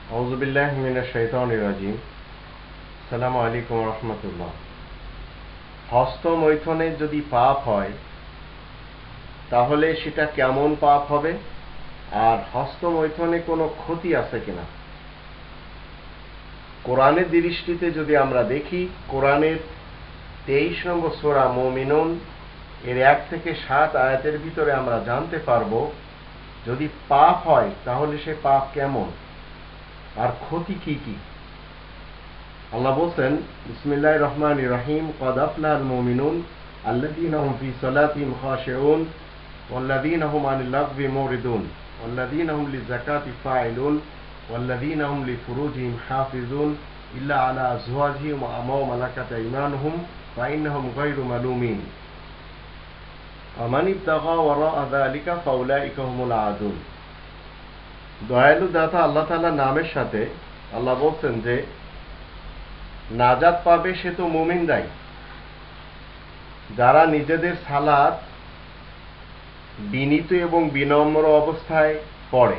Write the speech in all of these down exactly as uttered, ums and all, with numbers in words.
আউযু বিল্লাহি মিনাশ শাইতানির রাজিম। আসসালামু আলাইকুম ওয়া রাহমাতুল্লাহ। হস্তমৈথুনে যদি পাপ হয় তাহলে সেটা কেমন পাপ হবে, আর হস্তমৈথুনে কোনো ক্ষতি আছে কিনা? কোরআনের দৃষ্টিতে যদি আমরা দেখি, কোরআনের তেইশ নম্বর সূরা মুমিনুন এর এক থেকে সাত আয়াতের ভিতরে আমরা জানতে পারবো যদি পাপ হয় তাহলে সে পাপ কেমন আর ক্ষতি কি কি। আল্লাহ বলছেন, বিসমিল্লাহির রহমানির রহিম, ক্বাদ আফলাহাল মুমিনুন আল্লাযীনা হুম ফী সালাতিহিম খাশিউন ওয়াল্লাযীনা হুম আনিল লাগবি মুরিদুন ওয়াল্লাযীনা হুম লিযাকাতি ফাইলুন ওয়াল্লাযীনা হুম লিফুরুজিহিম হাফিজুন ইল্লা আলা আজওয়াজিহিম ওয়া মা মালাকাত আইমানুহুম ফাইন্নাহুম গায়রু মালুমিন ওয়া মান ইবতাগা ওয়ারাআ যালিকা ফাউলাইকা হুমুল আদুন। দয়ালু দাতা আল্লাহ তাআলার নামের সাথে আল্লাহ বলছেন যে নাজাত পাবে সে তো মুমিনরাই, যারা নিজেদের সালাত বিনীত এবং বিনম্র অবস্থায় পড়ে,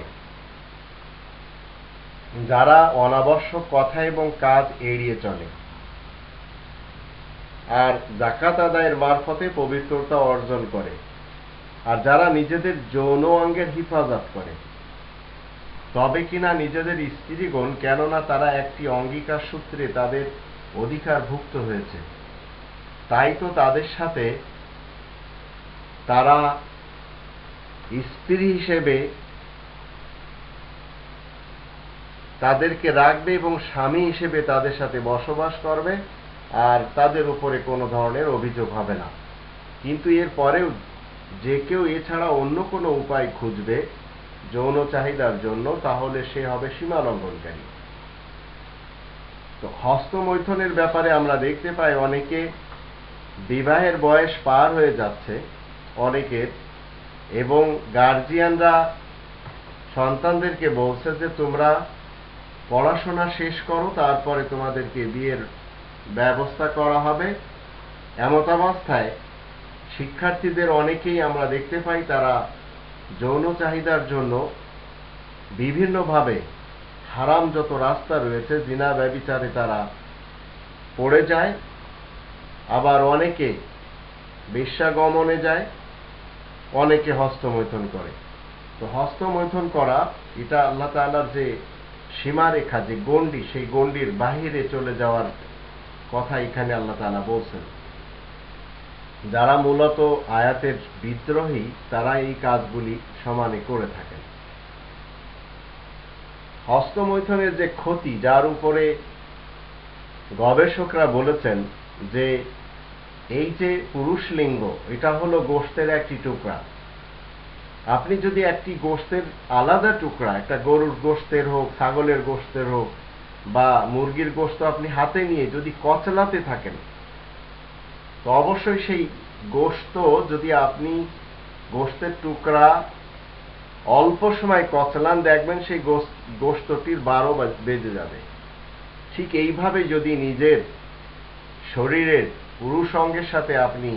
যারা অনাবশ্যক কথা এবং কাজ এড়িয়ে চলে, আর যাকাত আদায়ের মারফতে পবিত্রতা অর্জন করে, আর যারা নিজেদের যৌন অঙ্গের হিফাজত করে। তবে কিনা নিজেদের স্ত্রীগণ, কেননা তারা একটি অঙ্গীকার সূত্রে তাদের অধিকারভুক্ত হয়েছে, তাই তো তাদের সাথে তারা স্ত্রী হিসেবে তাদেরকে রাখবে এবং স্বামী হিসেবে তাদের সাথে বসবাস করবে, আর তাদের উপরে কোনো ধরনের অভিযোগ হবে না। কিন্তু এর পরেও যে কেউ এছাড়া অন্য কোনো উপায় খুঁজবে যৌন চাহিদার জন্য, তাহলে সে হবে সীমা লঙ্ঘনকারী। তো হস্তমৈথুনের ব্যাপারে আমরা দেখতে পাই অনেকে বিবাহের বয়স পার হয়ে যাচ্ছে অনেকের, এবং গার্জিয়ানরা সন্তানদেরকে বলছে যে তোমরা পড়াশোনা শেষ করো, তারপরে তোমাদেরকে বিয়ের ব্যবস্থা করা হবে। এমত অবস্থায় শিক্ষার্থীদের অনেকেই আমরা দেখতে পাই তারা যৌন চাহিদার জন্য বিভিন্নভাবে হারাম যত রাস্তা রয়েছে জিনা ব্যভিচারে তারা পড়ে যায়, আবার অনেকে বেশ্যাগমনে যায়, অনেকে হস্তমৈথুন করে। তো হস্তমৈথুন করা এটা আল্লাহ তাআলার যে সীমারেখা, যে গণ্ডি, সেই গণ্ডির বাহিরে চলে যাওয়ার কথা এখানে আল্লাহ তাআলা বলছেন। যারা মূলত আয়াতের বিদ্রোহী তারা এই কাজগুলি সমানে করে থাকেন। হস্তমৈথুনের যে ক্ষতি, যার উপরে গবেষকরা বলেছেন যে এই যে পুরুষ লিঙ্গ, এটা হলো গোশতের একটি টুকরা। আপনি যদি একটি গোশতের আলাদা টুকরা, একটা গরুর গোশতের হোক, ছাগলের গোশতের হোক বা মুরগির গোশত আপনি হাতে নিয়ে যদি কচলাতে থাকেন, তো অবশ্যই সেই গোশত যদি আপনি গোশতের টুকরা অল্প সময় কচলান, দেখবেন সেই গোশতটির বারো বেজে যাবে। ঠিক এইভাবে যদি নিজের শরীরের পুরুষ অঙ্গের সাথে আপনি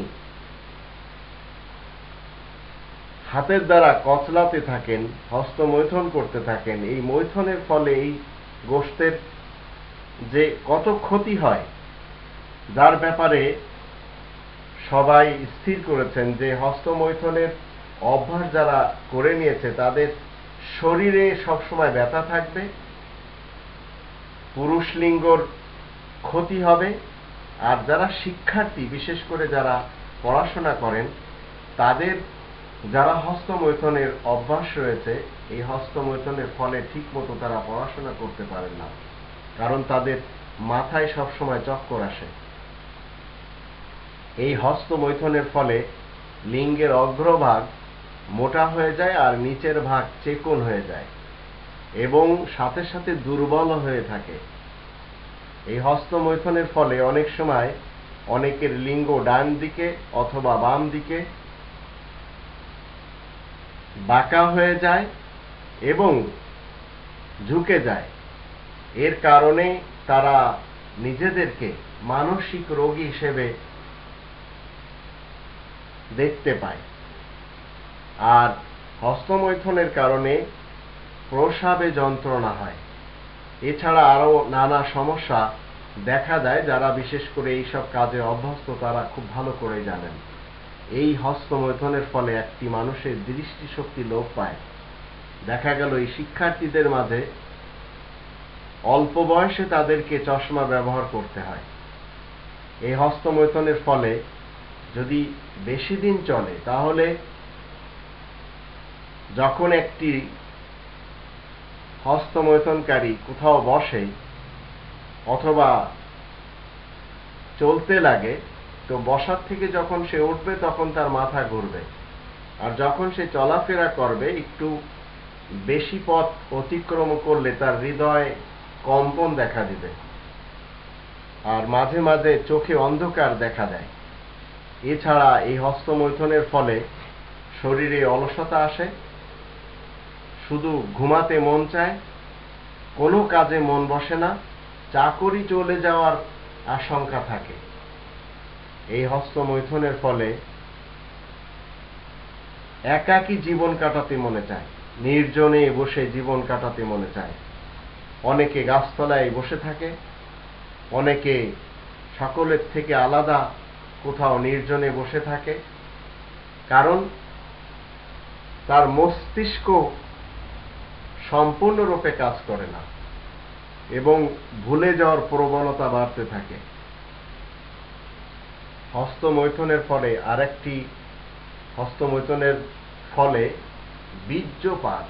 হাতের দ্বারা কচলাতে থাকেন, হস্তমৈথুন করতে থাকেন, এই মৈথুনের ফলে এই গোশতের যে কত ক্ষতি হয়, যার ব্যাপারে সবাই স্থির করেছেন যে হস্তমৈথুনের অভ্যাস যারা করে নিয়েছে তাদের শরীরে সবসময় ব্যথা থাকবে, পুরুষ লিঙ্গর ক্ষতি হবে। আর যারা শিক্ষার্থী, বিশেষ করে যারা পড়াশোনা করেন, তাদের যারা হস্তমৈথুনের অভ্যাস রয়েছে, এই হস্তমৈথুনের ফলে ঠিক মতো তারা পড়াশোনা করতে পারেন না, কারণ তাদের মাথায় সবসময় চক্কর আসে। এই হস্তমৈথুনের ফলে লিঙ্গের অগ্রভাগ মোটা হয়ে যায় আর নিচের ভাগ চেকন হয়ে যায় এবং সাথে সাথে দুর্বল হয়ে থাকে। এই হস্তমৈথুনের ফলে অনেক সময় অনেকের লিঙ্গ ডান দিকে অথবা বাম দিকে বাঁকা হয়ে যায় এবং ঝুঁকে যায়। এর কারণে তারা নিজেদেরকে মানসিক রোগী হিসেবে দেখতে পায়। আর হস্তমৈথুনের কারণে প্রস্রাবে যন্ত্রণা হয়, এছাড়া আরো নানা সমস্যা দেখা যায়। যারা বিশেষ করে এইসব কাজে অভ্যস্ত তারা খুব ভালো করে জানেন। এই হস্তমৈথুনের ফলে একটি মানুষের দৃষ্টিশক্তি লোপ পায়। দেখা গেল এই শিক্ষার্থীদের মাঝে অল্প বয়সে তাদেরকে চশমা ব্যবহার করতে হয়। এই হস্তমৈথুনের ফলে যদি বেশি দিন চলে তাহলে যখন একটি হস্তমৈথুনকারী কোথাও বসে অথবা চলতে লাগে, তো বসার থেকে যখন সে উঠবে তখন তার মাথা ঘুরবে, আর যখন সে চলাফেরা করবে একটু বেশি পথ অতিক্রম করলে তার হৃদয়ে কম্পন দেখা দিবে, আর মাঝে মাঝে চোখে অন্ধকার দেখা দেয়। এছাড়া এই হস্তমৈথুনের ফলে শরীরে অলসতা আসে, শুধু ঘুমাতে মন চায়, কোনো কাজে মন বসে না, চাকরি চলে যাওয়ার আশঙ্কা থাকে। এই হস্তমৈথুনের ফলে একাকী জীবন কাটাতে মনে চায়, নির্জনে বসে জীবন কাটাতে মনে চায়। অনেকে গাছতলায় বসে থাকে, অনেকে সকলের থেকে আলাদা কোথাও নির্জনে বসে থাকে, কারণ তার মস্তিষ্ক সম্পূর্ণরূপে কাজ করে না এবং ভুলে যাওয়ার প্রবণতা বাড়তে থাকে। হস্তমৈথুনের ফলে আরেকটি হস্তমৈথুনের ফলে বীর্যপাত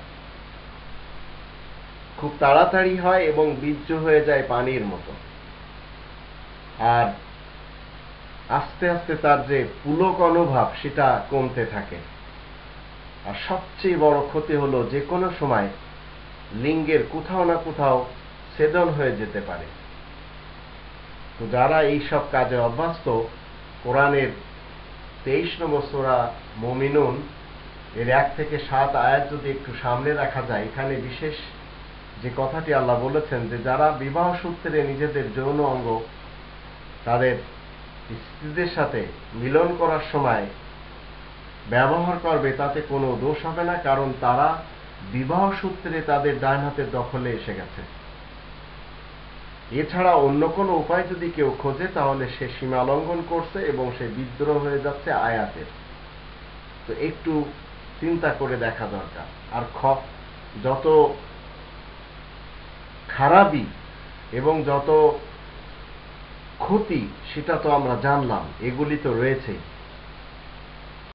খুব তাড়াতাড়ি হয় এবং বীর্য হয়ে যায় পানির মতো, আর আস্তে আস্তে তার যে পুলক অনুভব সেটা কমতে থাকে। আর সবচেয়ে বড় ক্ষতি হলো যে কোনো সময় লিঙ্গের কোথাও না কোথাও ছেদন হয়ে যেতে পারে। তো যারা এইসব কাজে অভ্যস্ত, কোরআনের তেইশ নম্বর সূরা মুমিনুন এর এক থেকে সাত আয়াত যদি একটু সামনে রাখা যায়, এখানে বিশেষ যে কথাটি আল্লাহ বলেছেন যে যারা বিবাহ সূত্রে নিজেদের যৌন অঙ্গ তাদের স্ত্রীদের সাথে মিলন করার সময় ব্যবহার করবে তাতে কোনো দোষ হবে না, কারণ তারা বিবাহ সূত্রে তাদের ডান হাতের দখলে এসে গেছে। এছাড়া অন্য কোনো উপায় যদি কেউ খোঁজে তাহলে সে সীমা লঙ্ঘন করছে এবং সে বিদ্রোহ হয়ে যাচ্ছে আয়াতের। তো একটু চিন্তা করে দেখা দরকার। আর যত খারাপই এবং যত ক্ষতি সেটা তো আমরা জানলাম, এগুলি তো রয়েছে।